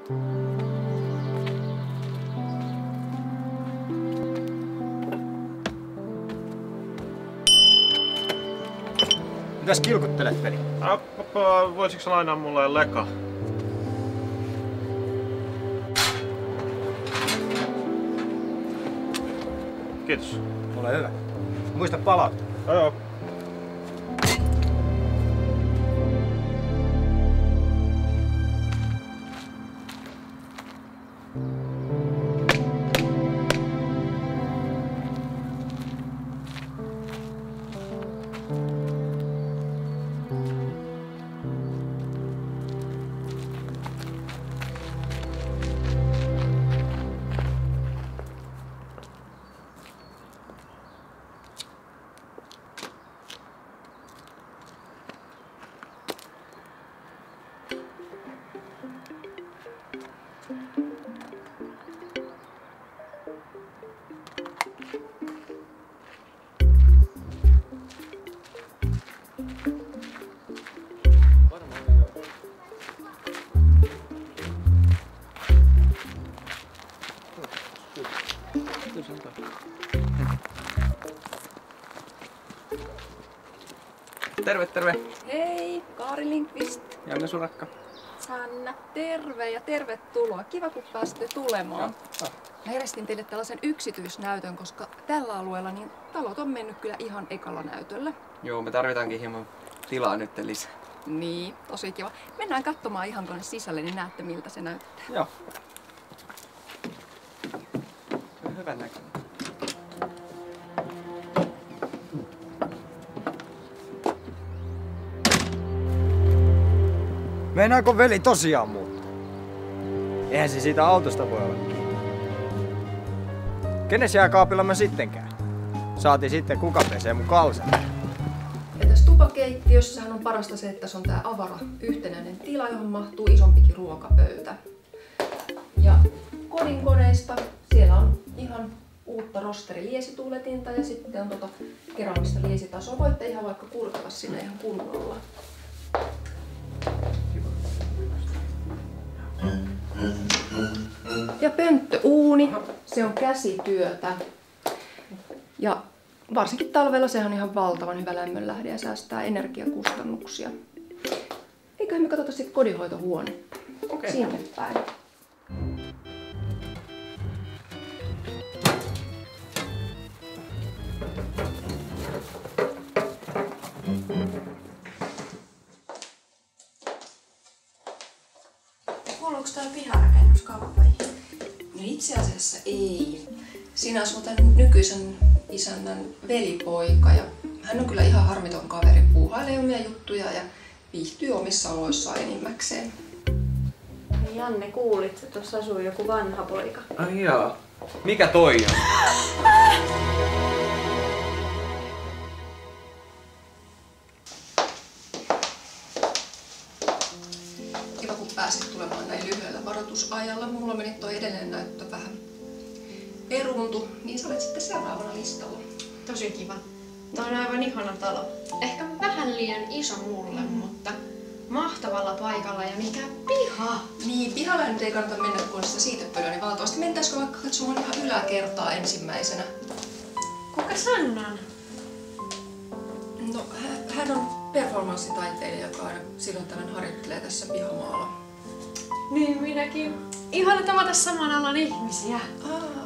Mitäs kilkuttelet, veli? Voisitko lainaa mulle leka? Kiitos. Ole hyvä. Muista palauttaa. Joo. Terve, terve. Hei, Kaari Lindqvist. Janne Surakka. Sanna, terve ja tervetuloa. Kiva, kun pääsitte tulemaan. Mä järjestin teille tällaisen yksityisnäytön, koska tällä alueella niin talot on mennyt kyllä ihan ekalla näytöllä. Joo, me tarvitaankin hieman tilaa nyt lisää. Niin, tosi kiva. Mennään katsomaan ihan tuonne sisälle, niin näette miltä se näyttää. Joo. Se on hyvän näköinen. Meinaako veli tosiaan muuttaa? Eihän se siitä autosta voi olla kiinni. Kenes jääkaapilla mä sitten käyn? Saatiin sitten kuka pesee mun kalsen. Ja tässä tupakeittiössähän on parasta se, että se on tää avara yhtenäinen tila, johon mahtuu isompikin ruokapöytä. Ja kodinkoneista siellä on ihan uutta rosteriliesituuletinta ja sitten on keromista liesitasoa. Voitte ihan vaikka kurkata sinne ihan kunnolla. Ja pönttöuuni, se on käsityötä. Ja varsinkin talvella se on ihan valtavan hyvä lämmönlähde ja säästää energiakustannuksia. Eiköhän me katsota sitten kodinhoitohuonetta. Okei. Sinne päin. Kuuluuko tää piharakennus kauppoihin? No itse asiassa ei. Siinä asuu tämän nykyisen isännän velipoika ja hän on kyllä ihan harmiton kaveri, puuhailee omia juttuja ja viihtyy omissa oloissaan enimmäkseen. Janne, kuulit, että tuossa asuu joku vanha poika. Ai jaa. Mikä toi on? Kiva kun pääsit tulemaan näin lyhyellä varoitusajalla. Mulla meni toi edellinen näyttö vähän peruuntu, niin sä olet sitten seuraavana listalla. Tosi kiva. Tämä on aivan ihana talo. Ehkä vähän liian iso mulle, mutta mahtavalla paikalla ja mikä piha! Niin, pihalle nyt ei kannata mennä, kun on sitä siitepölyä, niin valtavasti. Mentäisikö vaikka katsomaan ihan yläkertaa ensimmäisenä? Kuka Sannan? No, hän on performanssitaiteilija, joka aina silloin tällöin harjoittelee tässä pihamaalla. Niin minäkin. Ihana tavata saman alan ihmisiä.